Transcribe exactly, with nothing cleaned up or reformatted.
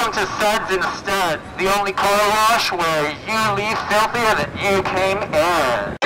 Welcome to Suds and Studs, the only car wash where you leave filthier than you came in.